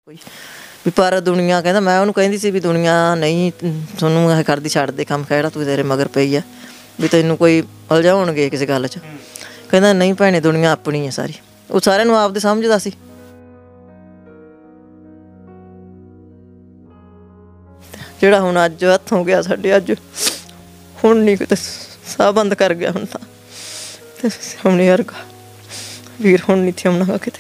ਕੋਈ ਵੀ ਪਰ ਦੁਨੀਆ ਕਹਿੰਦਾ ਮੈਂ ਉਹਨੂੰ ਕਹਿੰਦੀ ਸੀ ਵੀ ਦੁਨੀਆ ਨਹੀਂ ਤੁਹਾਨੂੰ ਇਹ ਕਰਦੀ ਛੱਡ ਦੇ ਕੰਮ ਕਿਹੜਾ ਤੂੰ ਤੇਰੇ ਮਗਰ ਪਈ ਆ ਵੀ ਤੈਨੂੰ ਕੋਈ ਉਲਝਾਉਣਗੇ ਕਿਸੇ ਗੱਲ 'ਚ। ਕਹਿੰਦਾ ਨਹੀਂ ਭੈਣੇ ਦੁਨੀਆ ਆਪਣੀ ਹੈ ਸਾਰੀ। ਉਹ ਸਾਰਿਆਂ ਨੂੰ ਆਪਦੇ ਸਮਝਦਾ ਸੀ। ਜਿਹੜਾ ਹੁਣ ਅੱਜ ਹੱਥੋਂ ਗਿਆ ਸਾਡੇ, ਅੱਜ ਹੁਣ ਨਹੀਂ ਕਿਤੇ ਸਾਹ ਬੰਦ ਕਰ ਗਿਆ ਹੁਣ ਤਾਂ ਤੇ ਹੁਣ ਨਹੀਂ ਵਰਗਾ ਵੀਰ ਹੁਣ ਨਹੀਂ ਥਿਆਉਣਾ ਕਿਤੇ।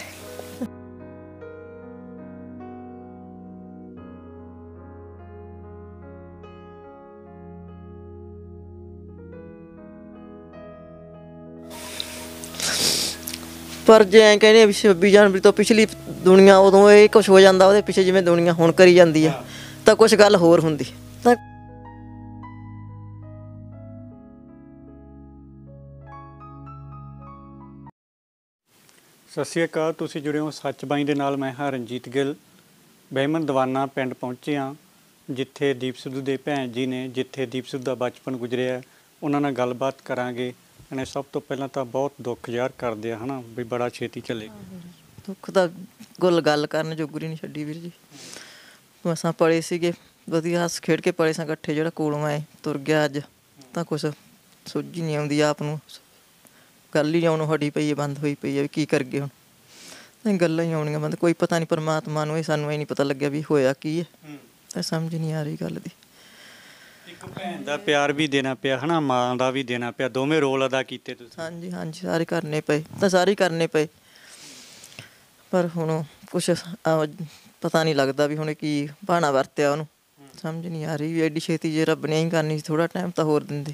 ਪਰ ਜੇ ਐਂ ਕਹਿੰਦੇ ਵੀ 26 ਜਨਵਰੀ ਤੋਂ ਪਿਛਲੀ ਦੁਨੀਆ ਉਦੋਂ ਇਹ ਕੁਛ ਹੋ ਜਾਂਦਾ, ਉਹਦੇ ਪਿੱਛੇ ਜਿਵੇਂ ਦੁਨੀਆ ਹੁਣ ਕਰੀ ਜਾਂਦੀ ਆ ਤਾਂ ਕੁਛ ਗੱਲ ਹੋਰ ਹੁੰਦੀ ਤਾਂ। ਸਤਿ ਸ਼੍ਰੀ ਅਕਾਲ, ਤੁਸੀਂ ਜੁੜੇ ਹੋ ਸੱਚ ਬਾਈ ਦੇ ਨਾਲ। ਮੈਂ ਹਾਂ ਰਣਜੀਤ ਗਿੱਲ। ਬਹਿਮਨ ਦੀਵਾਨਾ ਪਿੰਡ ਪਹੁੰਚੇ ਹਾਂ, ਜਿੱਥੇ ਦੀਪ ਸਿੱਧੂ ਦੇ ਭੈਣ ਜੀ ਨੇ, ਜਿੱਥੇ ਦੀਪ ਸਿੱਧੂ ਦਾ ਬਚਪਨ ਗੁਜ਼ਰਿਆ। ਉਹਨਾਂ ਨਾਲ ਗੱਲਬਾਤ ਕਰਾਂਗੇ। ਇਹਨੇ ਸਭ ਤੋਂ ਪਹਿਲਾਂ ਤਾਂ ਬਹੁਤ ਦੁੱਖ ਜ਼ਾਹਰ ਕਰਦੇ ਆ, ਹੈ ਨਾ, ਵੀ ਬੜਾ ਛੇਤੀ ਚਲੇ ਗਏ। ਦੁੱਖ ਤਾਂ ਗੱਲ ਕਰਨ ਜੋਗਰੀ ਨਹੀਂ ਛੱਡੀ ਵੀਰ ਜੀ। ਮਸਾਂ ਪਲੇ ਸੀਗੇ, ਵਧੀਆ ਹੱਸ ਖੇਡ ਕੇ ਪਲੇ ਸਾਂ ਇਕੱਠੇ, ਜਿਹੜਾ ਕੋਲੋਂ ਆਏ ਤੁਰ ਗਿਆ ਅੱਜ ਤਾਂ ਕੁਛ ਸੁੱਝ ਹੀ ਨਹੀਂ ਆਉਂਦੀ ਆਪ ਨੂੰ। ਗੱਲ ਹੀ ਆਉਣੋਂ ਹਟੀ ਪਈ ਹੈ, ਬੰਦ ਹੋਈ ਪਈ ਹੈ ਵੀ ਕੀ ਕਰ ਗਏ ਹੁਣ। ਗੱਲਾਂ ਹੀ ਆਉਣੀਆਂ ਬੰਦ, ਕੋਈ ਪਤਾ ਨਹੀਂ ਪਰਮਾਤਮਾ ਨੂੰ, ਇਹ ਸਾਨੂੰ ਇਹ ਨਹੀਂ ਪਤਾ ਲੱਗਿਆ ਵੀ ਹੋਇਆ ਕੀ ਹੈ ਤਾਂ ਸਮਝ ਨਹੀਂ ਆ ਰਹੀ ਗੱਲ ਦੀ। ਇੱਕ ਭੈਣ ਦਾ ਪਿਆਰ ਵੀ ਦੇਣਾ ਪਿਆ, ਹੈ ਨਾ, ਮਾਂ ਦਾ ਵੀ ਦੇਣਾ ਪਿਆ, ਦੋਵੇਂ ਰੋਲ ਅਦਾ ਕੀਤੇ ਤੁਸੀਂ। ਹਾਂਜੀ ਹਾਂਜੀ, ਸਾਰੇ ਕਰਨੇ ਪਏ ਤਾਂ ਸਾਰੇ ਕਰਨੇ ਪਏ, ਪਰ ਹੁਣ ਕੁਛ ਪਤਾ ਨਹੀਂ ਲੱਗਦਾ ਵੀ ਹੁਣ ਕੀ ਬਹਾਨਾ ਵਰਤਿਆ ਉਹਨੂੰ। ਸਮਝ ਨਹੀਂ ਆ ਰਹੀ ਵੀ ਐਡੀ ਛੇਤੀ ਜੇ ਰੱਬ ਨੇ ਹੀ ਕਰਨੀ ਸੀ, ਥੋੜ੍ਹਾ ਟਾਈਮ ਤਾਂ ਹੋਰ ਦਿੰਦੇ।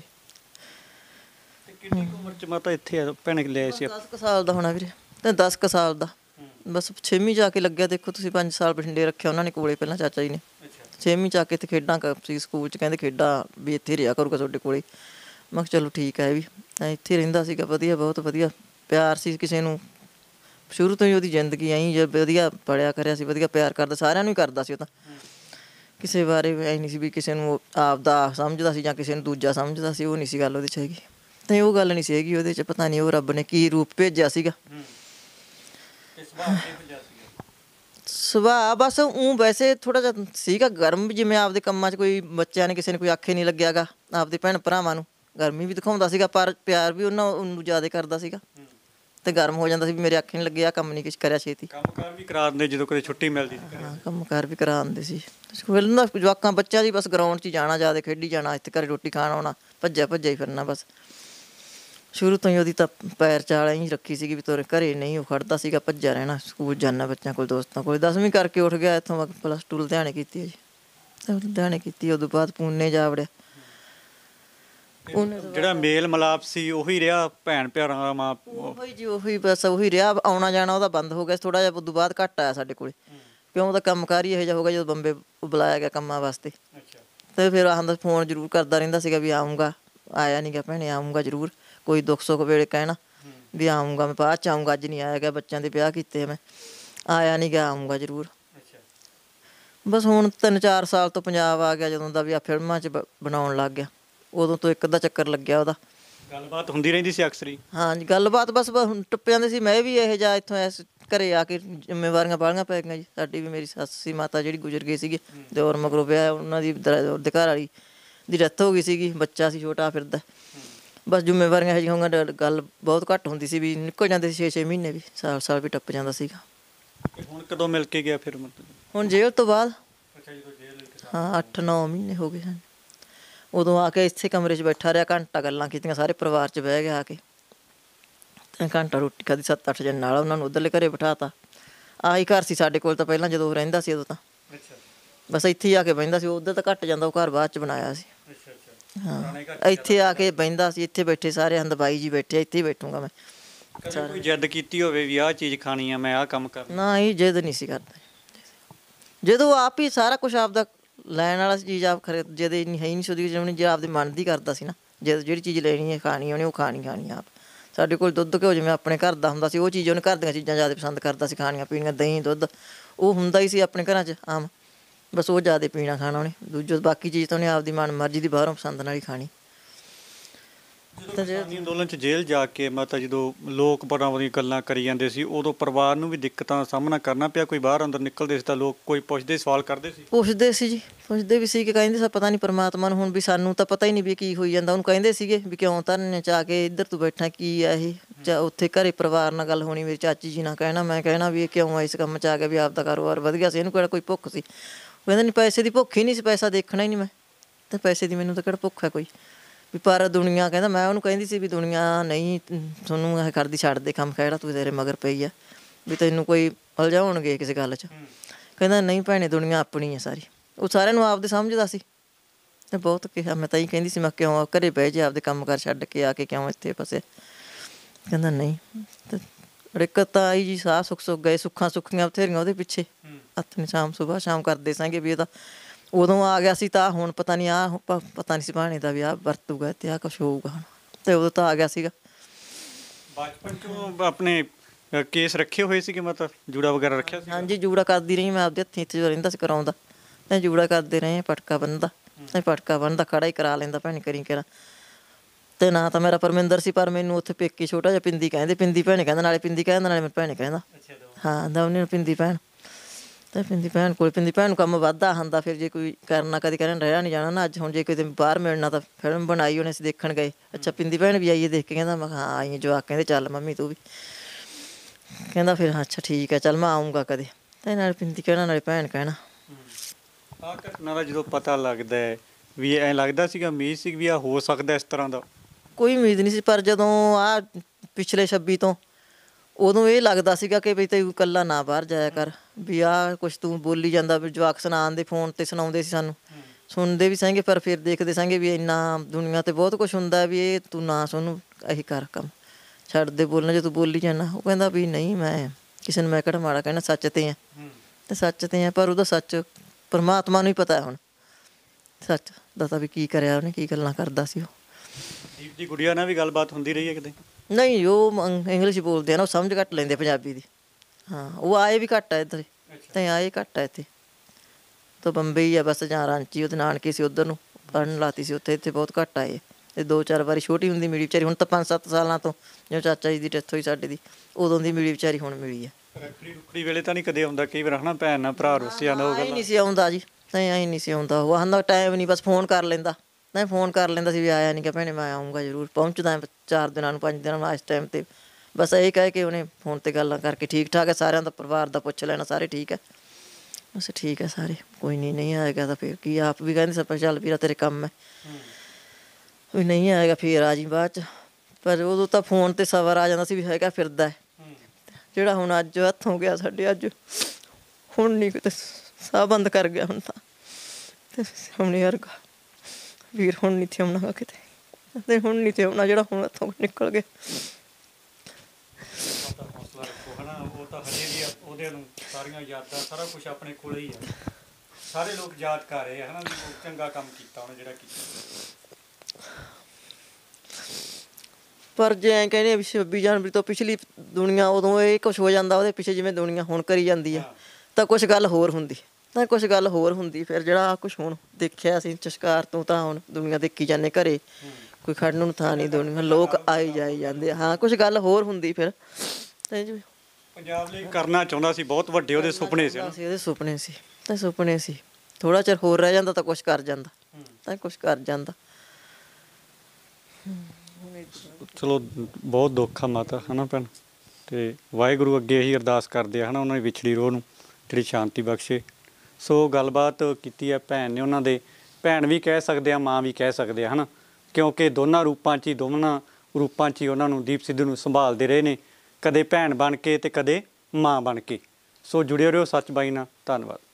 ਕਿੰਨੀ ਉਮਰ 'ਚ ਮਾਤਾ ਇੱਥੇ ਭੈਣ ਲਿਆਏ ਸੀ? 10 ਕੁ ਸਾਲ ਦਾ ਹੋਣਾ ਵੀਰੇ, ਤਾਂ 10 ਕੁ ਸਾਲ ਦਾ ਬਸ। 6ਵੀਂ ਜਾ ਕੇ ਲੱਗਿਆ, ਦੇਖੋ ਤੁਸੀਂ 5 ਸਾਲ ਬਠਿੰਡੇ ਰੱਖਿਆ ਉਹਨਾਂ ਨੇ ਕੋਲੇ, ਪਹਿਲਾਂ ਚਾਚਾ ਜੀ ਨੇ। 6ਵੀਂ ਜਾ ਕੇ ਇੱਥੇ ਖੇਡਾਂ ਸੀ ਸਕੂਲ 'ਚ, ਕਹਿੰਦੇ ਖੇਡਾਂ ਵੀ ਇੱਥੇ ਰਿਹਾ ਕਰੂਗਾ ਤੁਹਾਡੇ ਕੋਲੇ। ਮੈਂ ਕਿਹਾ ਚਲੋ ਠੀਕ ਹੈ, ਵੀ ਇੱਥੇ ਰਹਿੰਦਾ ਸੀਗਾ, ਵਧੀਆ, ਬਹੁਤ ਵਧੀਆ ਪਿਆਰ ਸੀ ਕਿਸੇ ਨੂੰ ਸ਼ੁਰੂ ਤੋਂ ਹੀ। ਉਹਦੀ ਜ਼ਿੰਦਗੀ ਐਂ ਵਧੀਆ ਪੜ੍ਹਿਆ ਕਰਿਆ ਸੀ, ਵਧੀਆ ਪਿਆਰ ਕਰਦਾ, ਸਾਰਿਆਂ ਨੂੰ ਹੀ ਕਰਦਾ ਸੀ ਉਹ ਤਾਂ। ਕਿਸੇ ਬਾਰੇ ਐਂ ਨਹੀਂ ਸੀ ਵੀ ਕਿਸੇ ਨੂੰ ਆਪਦਾ ਸਮਝਦਾ ਸੀ ਜਾਂ ਕਿਸੇ ਨੂੰ ਦੂਜਾ ਸਮਝਦਾ ਸੀ, ਉਹ ਨਹੀਂ ਸੀ ਗੱਲ ਉਹਦੇ 'ਚ ਹੈਗੀ। ਤੇ ਉਹ ਗੱਲ ਨਹੀਂ ਸੀ ਹੈਗੀ ਉਹਦੇ 'ਚ। ਪਤਾ ਨਹੀਂ ਉਹ ਰੱਬ ਨੇ ਕੀ ਰੂਪ ਭੇਜਿਆ ਸੀਗਾ। ਸੁਭਾਅ ਬਸ ਊਂ ਵੈਸੇ ਥੋੜ੍ਹਾ ਜਿਹਾ ਸੀਗਾ ਗਰਮ, ਜਿਵੇਂ ਆਪਦੇ ਕੰਮਾਂ 'ਚ ਕੋਈ ਬੱਚਿਆਂ ਨੇ ਕਿਸੇ ਨੇ ਕੋਈ ਆਖੇ ਨਹੀਂ ਲੱਗਿਆ ਗਾ, ਆਪਦੇ ਭੈਣ ਭਰਾਵਾਂ ਨੂੰ ਗਰਮੀ ਵੀ ਦਿਖਾਉਂਦਾ ਸੀਗਾ, ਪਰ ਪਿਆਰ ਵੀ ਉਹਨਾਂ ਨੂੰ ਜ਼ਿਆਦਾ ਕਰਦਾ ਸੀਗਾ। ਤੇ ਗਰਮ ਹੋ ਜਾਂਦਾ ਸੀ ਵੀ ਮੇਰੇ ਆਖੇ ਨਹੀਂ ਲੱਗਿਆ, ਕੰਮ ਨਹੀਂ ਕੁਛ ਕਰਿਆ ਛੇਤੀ। ਕੰਮਕਾਰ ਵੀ ਕਰਾ ਦਿੰਦੇ ਜਦੋਂ ਕਦੇ ਛੁੱਟੀ ਮਿਲਦੀ ਸੀ? ਹਾਂ, ਕੰਮਕਾਰ ਵੀ ਕਰਾ ਦਿੰਦੇ ਸੀ। ਸਕੂਲ ਦਾ ਜਵਾਕਾਂ ਬੱਚਿਆਂ ਦੀ ਬਸ ਗਰਾਊਂਡ 'ਚ ਜਾਣਾ, ਜ਼ਿਆਦਾ ਖੇਡੀ ਜਾਣਾ, ਇੱਥੇ ਘਰੇ ਰੋਟੀ ਖਾਣ ਆਉਣਾ, ਭੱਜਿਆ ਹੀ ਫਿਰਨਾ ਬਸ। ਸ਼ੁਰੂ ਤੋਂ ਹੀ ਉਹਦੀ ਤਾਂ ਪੈਰ ਚਾਲ ਹੀ ਰੱਖੀ ਸੀਗੀ ਵੀ ਤੁਰ ਘਰੇ ਨਹੀਂ ਉਹ ਖੜ੍ਹਦਾ ਸੀਗਾ, ਭੱਜਿਆ ਰਹਿਣਾ। ਸਕੂਲ ਜਾਂਦਾ ਬੱਚਿਆਂ ਕੋਲ, ਦੋਸਤਾਂ ਕੋਲ। 10ਵੀਂ ਕਰਕੇ ਉੱਠ ਗਿਆ ਇੱਥੋਂ, +2 ਲੁਧਿਆਣੇ ਕੀਤੀ ਹੈ ਜੀ। ਲੁਧਿਆਣੇ ਕੀਤੀ, ਉਦੋਂ ਬਾਅਦ ਪੂਨੇ ਜਾ ਵੜਿਆ। ਜਿਹੜਾ ਮੇਲ ਮਿਲਾਪ ਸੀ ਉਹੀ ਰਿਹਾ ਭੈਣ ਭਰਾਵਾਂ ਦਾ? ਮਾਂ ਉਹੀ ਜੀ, ਉਹੀ ਬਸ ਉਹੀ ਰਿਹਾ। ਆਉਣਾ ਜਾਣਾ ਉਹਦਾ ਬੰਦ ਹੋ ਗਿਆ ਥੋੜ੍ਹਾ ਜਿਹਾ, ਉਦੋਂ ਬਾਅਦ ਘੱਟ ਆਇਆ ਸਾਡੇ ਕੋਲ, ਕਿਉਂ ਉਹਦਾ ਕੰਮਕਾਰ ਹੀ ਇਹੋ ਜਿਹਾ ਹੋ ਗਿਆ। ਜਦੋਂ ਬੰਬੇ ਬੁਲਾਇਆ ਗਿਆ ਕੰਮਾਂ ਵਾਸਤੇ, ਅਤੇ ਫਿਰ ਆਉਂਦਾ ਫੋਨ ਜ਼ਰੂਰ ਕਰਦਾ ਰਹਿੰਦਾ ਸੀਗਾ ਵੀ ਆਊਂਗਾ। ਆਇਆ ਨਹੀਂ ਗਿਆ ਭੈਣੇ, ਆਊਂਗਾ ਜ਼ਰੂਰ, ਕੋਈ ਦੁੱਖ ਸੁੱਖ ਵੇਲੇ ਕਹਿਣਾ ਵੀ ਆਊਂਗਾ ਮੈਂ, ਬਾਅਦ 'ਚ ਆਊਂਗਾ, ਅੱਜ ਨਹੀਂ ਆਇਆ ਗਿਆ, ਬੱਚਿਆਂ ਦੇ ਵਿਆਹ ਕੀਤੇ ਮੈਂ, ਆਇਆ ਨਹੀਂ ਗਿਆ, ਆਊਂਗਾ ਜ਼ਰੂਰ। ਬਸ ਹੁਣ 3-4 ਸਾਲ ਤੋਂ ਪੰਜਾਬ ਆ ਗਿਆ, ਜਦੋਂ ਦਾ ਵੀ ਆ ਫਿਲਮਾਂ 'ਚ ਬਣਾਉਣ ਲੱਗ ਗਿਆ, ਉਦੋਂ ਤੋਂ ਇੱਕ ਅੱਧਾ ਚੱਕਰ ਲੱਗਿਆ ਉਹਦਾ। ਗੱਲਬਾਤ ਹੁੰਦੀ ਰਹਿੰਦੀ ਸੀ ਅਕਸਰ ਹੀ? ਹਾਂਜੀ, ਗੱਲਬਾਤ ਬਸ ਹੁਣ ਟੁੱਪ ਜਾਂਦੇ ਸੀ। ਮੈਂ ਵੀ ਇਹੋ ਜਿਹਾ ਇੱਥੋਂ ਇਸ ਘਰੇ ਆ ਕੇ ਜ਼ਿੰਮੇਵਾਰੀਆਂ ਬਾਹਲੀਆਂ ਪੈ ਗਈਆਂ ਜੀ। ਸਾਡੀ ਵੀ ਮੇਰੀ ਸੱਸ ਸੀ ਮਾਤਾ ਜਿਹੜੀ ਗੁਜ਼ਰ ਗਏ ਸੀਗੇ, ਦਿਓਰ ਮਗਰੋਂ ਵਿਆਹ, ਉਹਨਾਂ ਦੀ ਉਹਦੇ ਘਰ ਵਾਲੀ ਦੀ ਡੈਥ ਹੋ ਗਈ ਸੀਗੀ, ਬੱਚਾ ਸੀ ਛੋਟਾ ਫਿਰਦਾ। ਬਸ ਜ਼ਿੰਮੇਵਾਰੀਆਂ ਇਹੋ ਜਿਹੀਆਂ ਹੋਈਆਂ, ਗੱਲ ਬਹੁਤ ਘੱਟ ਹੁੰਦੀ ਸੀ ਵੀ ਨਿਕਲ ਜਾਂਦੇ ਸੀ 6-6 ਮਹੀਨੇ ਵੀ, ਸਾਲ ਵੀ ਟੱਪ ਜਾਂਦਾ ਸੀਗਾ। ਹੁਣ ਕਦੋਂ ਮਿਲ ਕੇ ਗਿਆ ਫਿਰ? ਹੁਣ ਜੇਲ੍ਹ ਤੋਂ ਬਾਅਦ। ਹਾਂ, 8-9 ਮਹੀਨੇ ਹੋ ਗਏ ਹਨ। ਉਦੋਂ ਆ ਕੇ ਇਸੇ ਕਮਰੇ 'ਚ ਬੈਠਾ ਰਿਹਾ, ਘੰਟਾ ਗੱਲਾਂ ਕੀਤੀਆਂ, ਸਾਰੇ ਪਰਿਵਾਰ 'ਚ ਬਹਿ ਗਿਆ ਆ ਕੇ, ਅਤੇ ਘੰਟਾ ਰੋਟੀ ਖਾਧੀ 7-8 ਜਣੇ ਨਾਲ। ਉਹਨਾਂ ਨੂੰ ਉੱਧਰਲੇ ਘਰੇ ਬਿਠਾ ਤਾ। ਆਹੀ ਘਰ ਸੀ ਸਾਡੇ ਕੋਲ ਤਾਂ ਪਹਿਲਾਂ, ਜਦੋਂ ਉਹ ਰਹਿੰਦਾ ਸੀ ਉਦੋਂ ਤਾਂ ਬਸ ਇੱਥੇ ਹੀ ਆ ਕੇ ਬਹਿੰਦਾ ਸੀ। ਉੱਧਰ ਤਾਂ ਘੱਟ ਜਾਂਦਾ, ਉਹ ਘਰ ਬਾਅਦ 'ਚ ਬਣਾਇਆ ਸੀ। ਹਾਂ, ਇੱਥੇ ਆ ਕੇ ਬਹਿੰਦਾ ਸੀ, ਇੱਥੇ ਬੈਠੇ ਸਾਰੇ ਅੰਦਰ, ਬਾਈ ਜੀ ਬੈਠੇ, ਇੱਥੇ ਹੀ ਬੈਠੂੰਗਾ ਮੈਂ। ਕੋਈ ਜਿੱਦ ਕੀਤੀ ਹੋਵੇ ਵੀ ਆਹ ਚੀਜ਼ ਖਾਣੀ ਆ, ਮੈਂ ਆਹ ਕੰਮ ਕਰਨਾ? ਨਾ, ਇਹ ਜਿੱਦ ਨਹੀਂ ਸੀ ਕਰਦਾ। ਜਦੋਂ ਆਪ ਹੀ ਸਾਰਾ ਕੁਛ ਆਪਦਾ ਲੈਣ ਵਾਲਾ ਚੀਜ਼ ਆਪ ਜਿੱਦ ਇੰਨੀ ਹੈ ਹੀ ਨਹੀਂ ਸੀ ਉਹਦੀ, ਜਿਵੇਂ ਜੇ ਆਪਦੇ ਮਨ ਦੀ ਕਰਦਾ ਸੀ ਨਾ, ਜਿਹੜੀ ਚੀਜ਼ ਲੈਣੀ ਹੈ ਖਾਣੀ ਉਹਨੇ, ਉਹ ਖਾਣੀ ਆਪ। ਸਾਡੇ ਕੋਲ ਦੁੱਧ ਘਿਓ ਜਿਵੇਂ ਆਪਣੇ ਘਰ ਦਾ ਹੁੰਦਾ ਸੀ, ਉਹ ਚੀਜ਼ ਉਹਨੇ ਘਰ ਦੀਆਂ ਚੀਜ਼ਾਂ ਜ਼ਿਆਦਾ ਪਸੰਦ ਕਰਦਾ ਸੀ ਖਾਣੀਆਂ ਪੀਣੀਆਂ। ਦਹੀਂ ਦੁੱਧ ਉਹ ਹੁੰਦਾ ਹੀ ਸੀ ਆਪਣੇ ਘਰਾਂ 'ਚ ਆਮ, ਬਸ ਉਹ ਜ਼ਿਆਦਾ ਪੀਣਾ ਖਾਣਾ ਉਹਨੇ। ਬਾਕੀ ਚੀਜ਼ ਤਾਂ ਉਹਨੇ ਆਪਦੀ ਮਨ ਮਰਜ਼ੀ ਦੀ ਬਾਹਰੋਂ ਪਸੰਦ ਨਾਲ ਹੀ ਖਾਣੀ। ਤੇ ਜੇ ਕਿਸਾਨੀ ਅੰਦੋਲਨ 'ਚ ਜੇਲ੍ਹ ਜਾ ਕੇ ਮਾਤਾ ਜਦੋਂ ਲੋਕ ਬੜਾਂ ਦੀਆਂ ਗੱਲਾਂ ਕਰੀ ਜਾਂਦੇ ਸੀ ਉਦੋਂ ਪਰਿਵਾਰ ਨੂੰ ਵੀ ਦਿੱਕਤਾਂ ਦਾ ਸਾਹਮਣਾ ਕਰਨਾ ਪਿਆ। ਕੋਈ ਬਾਹਰ ਅੰਦਰ ਨਿਕਲਦੇ ਸੀ ਤਾਂ ਲੋਕ ਕੋਈ ਪੁੱਛਦੇ ਸਵਾਲ ਕਰਦੇ ਸੀ। ਪੁੱਛਦੇ ਸੀ ਜੀ, ਪੁੱਛਦੇ ਵੀ ਸੀ ਕਿ ਕਹਿੰਦੇ ਸੀ ਪਤਾ ਨਹੀਂ ਪਰਮਾਤਮਾ ਨੂੰ ਹੁਣ ਵੀ ਸਾਨੂੰ ਤਾਂ ਪਤਾ ਹੀ ਨਹੀਂ ਵੀ ਕੀ ਹੋਈ ਜਾਂਦਾ। ਉਹਨੂੰ ਕਹਿੰਦੇ ਸੀਗੇ ਵੀ ਕਿਉਂ ਧਰਨੇ 'ਚ ਆ ਕੇ ਇੱਧਰ ਤੂੰ ਬੈਠਾ ਕੀ ਆ ਇਹ ਉੱਥੇ ਘਰੇ ਪਰਿਵਾਰ ਨਾਲ ਗੱਲ ਹੋਣੀ, ਮੇਰੀ ਚਾਚੀ ਜੀ ਨਾਲ ਕਹਿਣਾ, ਮੈਂ ਕਹਿਣਾ ਵੀ ਇਹ ਕਿਉਂ ਇਸ ਕੰਮ 'ਚ ਆ ਗਿਆ ਵੀ ਆਪਦਾ ਕਾਰੋਬਾਰ ਵਧ ਗਿਆ ਸੀ, ਇਹਨੂੰ ਕਿਹੜਾ ਕੋਈ ਭੁੱਖ ਸੀ। ਉਹ ਕਹਿੰਦਾ ਨਹੀਂ ਪੈਸੇ ਦੀ ਭੁੱਖ ਹੀ ਨਹੀਂ ਸੀ, ਪੈਸਾ ਦੇਖਣਾ ਹੀ ਨਹੀਂ ਮੈਂ, ਤੇ ਪੈਸੇ ਦੀ ਮੈਨੂੰ ਤਾਂ ਕਿਹੜਾ ਭੁੱਖ ਹੈ ਕੋਈ ਵੀ। ਪਰ ਦੁਨੀਆ ਕਹਿੰਦਾ, ਮੈਂ ਉਹਨੂੰ ਕਹਿੰਦੀ ਸੀ ਵੀ ਦੁਨੀਆ ਨਹੀਂ ਤੁਹਾਨੂੰ ਇਹ ਕਰਦੀ, ਛੱਡ ਦੇ ਕੰਮ, ਕਿਹੜਾ ਤੂੰ ਤੇਰੇ ਮਗਰ ਪਈ ਆ ਵੀ ਤੈਨੂੰ ਕੋਈ ਉਲਝਾਉਣਗੇ ਕਿਸੇ ਗੱਲ 'ਚ। ਕਹਿੰਦਾ ਨਹੀਂ ਭੈਣੇ ਦੁਨੀਆ ਆਪਣੀ ਹੈ ਸਾਰੀ, ਉਹ ਸਾਰਿਆਂ ਨੂੰ ਆਪਦੇ ਸਮਝਦਾ ਸੀ। ਤੇ ਬਹੁਤ ਕਿਹਾ ਮੈਂ ਤਾਂ ਹੀ ਕਹਿੰਦੀ ਸੀ ਮੈਂ ਕਿਉਂ ਘਰੇ ਬਹਿ ਜਾ, ਆਪਦੇ ਕੰਮ ਕਾਰ ਛੱਡ ਕੇ ਆ ਕੇ ਕਿਉਂ ਇੱਥੇ ਫਸੇ। ਕਹਿੰਦਾ ਨਹੀਂ, ਤੇ ਦਿੱਕਤ ਤਾਂ ਆਈ ਜੀ, ਸਾਹ ਸੁੱਖ ਗਏ, ਸੁੱਖਾਂ ਸੁੱਖੀਆਂ ਬਥੇਰੀਆਂ ਉਹਦੇ ਪਿੱਛੇ ਹੱਥ ਨੇ, ਸੁਬਾਹ ਸ਼ਾਮ ਕਰਦੇ ਸਾਂਗੇ ਵੀ ਇਹ ਤਾਂ ਉਦੋਂ ਆ ਗਿਆ ਸੀ ਤਾਂ ਹੁਣ ਪਤਾ ਨਹੀਂ ਪਤਾ ਨਹੀਂ ਸੀ ਭਾਣੇ ਦਾ ਵੀ ਆਹ ਵਰਤੂਗਾ ਤੇ ਆਹ ਕੁਛ ਹੋਊਗਾ ਹੁਣ, ਤੇ ਉਦੋਂ ਤਾਂ ਆ ਗਿਆ ਸੀਗਾ। ਬਚਪਨ 'ਚੋਂ ਆਪਣੇ ਕੇਸ ਰੱਖੇ ਹੋਏ ਸੀਗੇ, ਮਤਲਬ ਜੂੜਾ ਵਗੈਰਾ ਰੱਖਿਆ ਸੀ? ਹਾਂਜੀ ਜੂੜਾ ਕਰਦੀ ਰਹੀ ਮੈਂ, ਆਪਦੇ ਹੱਥੀਂ ਇੱਥੇ ਜੋ ਰਹਿੰਦਾ ਸੀ ਕਰਾਉਂਦਾ, ਤੇ ਜੂੜਾ ਕਰਦੇ ਰਹੇ, ਪਟਕਾ ਬੰਨਦਾ, ਪਟਕਾ ਬੰਨਦਾ, ਖੜਾ ਹੀ ਕਰਾ ਲੈਂਦਾ ਭੈਣੇ ਕਰੀ ਕਰਾ। ਤੇ ਨਾ ਤਾਂ ਮੇਰਾ ਪਰਮਿੰਦਰ ਸੀ, ਪਰ ਮੈਨੂੰ ਉੱਥੇ ਪੇਕੀ ਛੋਟਾ ਜਿਹਾ ਪਿੰਦੀ ਕਹਿੰਦੇ, ਪਿੰਦੀ ਭੈਣੇ ਕਹਿੰਦਾ, ਨਾਲੇ ਪਿੰਦੀ ਕਹਿੰਦਾ ਨਾਲੇ ਮੇਰੇ ਭੈਣੇ ਕਹਿੰਦਾ। ਹਾਂ ਦੋਨੇ ਨੂੰ ਪਿੰਦੀ ਭੈਣ, ਤੇ ਪਿੰਦੀ ਭੈਣ ਕੋਲ, ਪਿੰਦੀ ਭੈਣ ਨੂੰ ਕੰਮ ਵੱਧਦਾ ਹੁੰਦਾ ਫਿਰ ਜੇ ਕੋਈ ਕਰਨਾ, ਕਦੇ ਕਹਿਣ ਰਹਿਆ ਨਹੀਂ ਜਾਣਾ ਨਾ। ਅੱਜ ਹੁਣ ਜੇ ਕਿਤੇ ਬਾਹਰ ਮਿਲਣਾ ਤਾਂ ਫਿਲਮ ਬਣਾਈ ਉਹਨੇ, ਅਸੀਂ ਦੇਖਣ ਗਏ, ਅੱਛਾ ਪਿੰਦੀ ਭੈਣ ਵੀ ਆਈਏ ਦੇਖ ਕੇ, ਕਹਿੰਦਾ ਮੈਂ ਹਾਂ ਆਈਏ, ਜਵਾਕ ਕਹਿੰਦੇ ਚੱਲ ਮੰਮੀ ਤੂੰ ਵੀ, ਕਹਿੰਦਾ ਫਿਰ ਅੱਛਾ ਠੀਕ ਹੈ ਚੱਲ ਮੈਂ ਆਊਂਗਾ ਕਦੇ, ਤੇ ਨਾਲੇ ਪਿੰਦੀ ਕਹਿਣਾ ਨਾਲੇ ਭੈਣ ਕਹਿਣਾ। ਆਹ ਘਟਨਾ ਦਾ ਜਦੋਂ ਪਤਾ ਲੱਗਦਾ ਹੈ ਵੀ ਐਂ ਲੱਗਦਾ ਸੀਗਾ, ਉਮੀਦ ਸੀ ਵੀ ਆਹ ਹੋ ਸਕਦਾ ਇਸ ਤਰ੍ਹਾਂ ਦਾ? ਕੋਈ ਉਮੀਦ ਨਹੀਂ ਸੀ, ਪਰ ਜਦੋਂ ਆਹ ਪਿਛਲੇ 26 ਤੋਂ ਉਦੋਂ ਇਹ ਲੱਗਦਾ ਸੀਗਾ ਕਿ ਵੀ ਤੂੰ ਇਕੱਲਾ ਨਾ ਬਾਹਰ ਜਾਇਆ ਕਰ, ਵੀ ਆਹ ਕੁਛ ਤੂੰ ਬੋਲੀ ਜਾਂਦਾ ਵੀ ਜਵਾਕ ਸੁਣਾਉਣ ਦੇ, ਫੋਨ 'ਤੇ ਸੁਣਾਉਂਦੇ ਸੀ ਸਾਨੂੰ, ਸੁਣਦੇ ਵੀ ਸਾਂਗੇ ਪਰ ਫਿਰ ਦੇਖਦੇ ਸਾਂਗੇ ਵੀ ਇੰਨਾ ਦੁਨੀਆ 'ਤੇ ਬਹੁਤ ਕੁਛ ਹੁੰਦਾ ਵੀ ਇਹ ਤੂੰ ਨਾ ਸੁਣ, ਇਹੀ ਕਰ ਕੰਮ ਛੱਡ ਦੇ ਬੋਲਣਾ ਜੇ ਤੂੰ ਬੋਲੀ ਜਾਣਾ। ਉਹ ਕਹਿੰਦਾ ਵੀ ਨਹੀਂ ਮੈਂ ਕਿਸੇ ਨੂੰ ਮੈਂ ਕਿਹੜਾ ਮਾੜਾ ਕਹਿਣਾ, ਸੱਚ 'ਤੇ ਆ, ਤੇ ਸੱਚ 'ਤੇ ਆ, ਪਰ ਉਹਦਾ ਸੱਚ ਪਰਮਾਤਮਾ ਨੂੰ ਹੀ ਪਤਾ ਹੁਣ ਸੱਚ ਦਾ ਤਾਂ ਵੀ ਕੀ ਕਰਿਆ ਉਹਨੇ, ਕੀ ਗੱਲਾਂ ਕਰਦਾ ਸੀ ਉਹ। ਦੀਪ ਦੀ ਗੁੜੀਆ ਨਾਲ ਵੀ ਗੱਲਬਾਤ ਹੁੰਦੀ ਰਹੀ ਹੈ ਕਿਤੇ? ਨਹੀਂ ਉਹ ਇੰਗਲਿਸ਼ ਬੋਲਦੇ ਆ ਨਾ, ਉਹ ਸਮਝ ਘੱਟ ਲੈਂਦੇ ਪੰਜਾਬੀ ਦੀ। ਹਾਂ ਉਹ ਆਏ ਵੀ ਘੱਟ ਆ ਇੱਧਰ, ਤੇ ਆਏ ਘੱਟ ਆ ਇੱਥੇ, ਤਾਂ ਬੰਬਈ ਆ ਬਸ ਜਾਂ ਰਾਂਚੀ, ਉਹਦੇ ਨਾਨਕੇ ਸੀ ਉੱਧਰ ਨੂੰ ਪੜ੍ਹਨ ਲਾਤੀ ਸੀ ਉੱਥੇ, ਇੱਥੇ ਬਹੁਤ ਘੱਟ ਆਏ। ਤੇ 2-4 ਵਾਰੀ ਛੋਟੀ ਹੁੰਦੀ ਮਿਲੀ ਵਿਚਾਰੀ, ਹੁਣ ਤਾਂ 5-7 ਸਾਲਾਂ ਤੋਂ ਜਦੋਂ ਚਾਚਾ ਜੀ ਦੀ ਡੈਥ ਹੋਈ ਸਾਡੇ ਦੀ, ਉਦੋਂ ਦੀ ਮਿਲੀ ਵਿਚਾਰੀ, ਹੁਣ ਮਿਲੀ ਆ। ਰੱਖੜੀ ਰੁਖੜੀ ਵੇਲੇ ਤਾਂ ਨਹੀਂ ਕਦੇ ਆਉਂਦਾ? ਕਈ ਵਾਰ ਹਨਾ ਭੈਣ ਨਾਲ ਭਰਾ ਰੁੱਸ ਜਾਂਦਾ, ਉਹ ਗੱਲ ਨਹੀਂ ਸੀ ਆਉਂਦਾ ਜੀ, ਨਹੀਂ ਐਂ ਨਹੀਂ ਸੀ ਆਉਂਦਾ, ਉਹ ਆਉਂਦਾ ਟਾਈਮ ਨਹੀਂ, ਬਸ ਫੋਨ ਕਰ ਲੈਂਦਾ, ਨਹੀਂ ਫੋਨ ਕਰ ਲੈਂਦਾ ਸੀ ਵੀ ਆਇਆ ਨਹੀਂ ਕਿ ਭੈਣੇ ਮੈਂ ਆਊਂਗਾ ਜ਼ਰੂਰ, ਪਹੁੰਚਦਾ 4 ਦਿਨਾਂ ਨੂੰ 5 ਦਿਨਾਂ ਨੂੰ ਇਸ ਟਾਈਮ 'ਤੇ, ਬਸ ਇਹ ਕਹਿ ਕੇ ਉਹਨੇ ਫੋਨ 'ਤੇ ਗੱਲਾਂ ਕਰਕੇ ਠੀਕ ਠਾਕ ਹੈ ਸਾਰਿਆਂ ਦਾ, ਪਰਿਵਾਰ ਦਾ ਪੁੱਛ ਲੈਣਾ, ਸਾਰੇ ਠੀਕ ਹੈ, ਬਸ ਠੀਕ ਹੈ ਸਾਰੇ, ਕੋਈ ਨਹੀਂ ਆਏਗਾ ਤਾਂ ਫਿਰ ਕੀ, ਆਪ ਵੀ ਕਹਿੰਦੇ ਸਭ ਚੱਲ ਵੀਰਾ ਤੇਰੇ ਕੰਮ ਹੈ, ਵੀ ਨਹੀਂ ਆਏਗਾ ਫਿਰ ਆ ਜੀ ਬਾਅਦ 'ਚ। ਪਰ ਉਦੋਂ ਤਾਂ ਫੋਨ 'ਤੇ ਸਬਰ ਆ ਜਾਂਦਾ ਸੀ ਵੀ ਹੈਗਾ ਫਿਰਦਾ, ਜਿਹੜਾ ਹੁਣ ਅੱਜ ਹੱਥੋਂ ਗਿਆ ਸਾਡੇ, ਅੱਜ ਹੁਣ ਨਹੀਂ ਕਿਤੇ ਸਾਹ ਬੰਦ ਕਰ ਗਿਆ ਹੁਣ ਤਾਂ, ਤੇ ਹੁਣ ਵਰਗਾ ਵੀਰ ਹੁਣ ਨਹੀਂ ਥੇ ਆਉਣਾ ਕਿਤੇ, ਤੇ ਹੁਣ ਨਹੀਂ ਥੇ ਆਉਣਾ ਜਿਹੜਾ ਹੁਣ ਹੱਥੋਂ ਨਿਕਲ ਗਿਆ। ਹੌਸਲਾ ਰੱਖੋ ਹਨਾ, ਉਹ ਤਾਂ ਹਜੇ ਵੀ ਉਹਦੇ ਨੂੰ ਸਾਰੀਆਂ ਯਾਦਾਂ, ਸਾਰਾ ਕੁਝ ਆਪਣੇ ਕੋਲ ਹੀ ਹੈ, ਸਾਰੇ ਲੋਕ ਯਾਦ ਕਰ ਰਹੇ ਹਨਾ ਵੀ ਉਹ ਚੰਗਾ ਕੰਮ ਕੀਤਾ ਉਹਨੇ ਜਿਹੜਾ ਕੀਤਾ। ਪਰ ਜੇ ਐਂ ਕਹਿੰਦੇ ਵੀ 26 ਜਨਵਰੀ ਤੋਂ ਪਿਛਲੀ ਦੁਨੀਆ, ਉਦੋਂ ਇਹ ਕੁਛ ਹੋ ਜਾਂਦਾ ਉਹਦੇ ਪਿੱਛੇ ਜਿਵੇਂ ਦੁਨੀਆ ਹੁਣ ਕਰੀ ਜਾਂਦੀ ਆ, ਤਾਂ ਕੁਛ ਗੱਲ ਹੋਰ ਹੁੰਦੀ, ਤਾਂ ਕੁਛ ਗੱਲ ਹੋਰ ਹੁੰਦੀ। ਫਿਰ ਜਿਹੜਾ ਕੁਛ ਹੁਣ ਦੇਖਿਆ ਅਸੀਂ ਚਸ਼ਕਾਰ ਤੋਂ, ਤਾਂ ਹੁਣ ਦੁਨੀਆ ਦੇਖੀ ਜਾਂਦੇ ਘਰੇ, ਕੋਈ ਖੜਨ ਨੂੰ ਥਾਂ ਨਹੀਂ, ਦੁਨੀਆ ਲੋਕ ਆਈ ਜਾਈ ਜਾਂਦੇ, ਹਾਂ ਕੁਛ ਗੱਲ ਹੋਰ ਹੁੰਦੀ ਫਿਰ। ਤੇ ਜਿਵੇਂ ਪੰਜਾਬ ਲਈ ਕਰਨਾ ਚਾਹੁੰਦਾ ਸੀ, ਬਹੁਤ ਵੱਡੇ ਉਹਦੇ ਸੁਪਨੇ ਸੀ, ਉਹਦੇ ਸੁਪਨੇ ਸੀ, ਤਾਂ ਸੁਪਨੇ ਸੀ, ਥੋੜ੍ਹਾ ਚਿਰ ਹੋਰ ਰਹਿ ਜਾਂਦਾ ਤਾਂ ਕੁਛ ਕਰ ਜਾਂਦਾ, ਤਾਂ ਕੁਛ ਕਰ ਜਾਂਦਾ। ਚਲੋ ਬਹੁਤ ਦੁੱਖ ਆ ਮਾਤਾ ਹਨਾ ਭੈਣ, ਤੇ ਵਾਹਿਗੁਰੂ ਅੱਗੇ ਇਹੀ ਅਰਦਾਸ ਕਰਦੇ ਆ ਹਨਾ ਉਹਨਾਂ ਦੀ ਵਿਛੜੀ ਰੂਹ ਨੂੰ ਜਿਹੜੀ ਸ਼ਾਂਤੀ ਬਖਸ਼ੇ। ਸੋ ਗੱਲਬਾਤ ਕੀਤੀ ਹੈ ਭੈਣ ਨੇ, ਉਹਨਾਂ ਦੇ ਭੈਣ ਵੀ ਕਹਿ ਸਕਦੇ ਆ, ਮਾਂ ਵੀ ਕਹਿ ਸਕਦੇ ਆ ਹਨਾ, ਕਿਉਂਕਿ ਦੋਨਾਂ ਰੂਪਾਂ 'ਚ ਹੀ ਉਹਨਾਂ ਨੂੰ, ਦੀਪ ਸਿੱਧੂ ਨੂੰ ਸੰਭਾਲਦੇ ਰਹੇ ਨੇ, ਕਦੇ ਭੈਣ ਬਣ ਕੇ ਤੇ ਕਦੇ ਮਾਂ ਬਣ ਕੇ। ਸੋ ਜੁੜੇ ਰਹੋ ਸੱਚ ਬਾਈ ਨਾਲ, ਧੰਨਵਾਦ।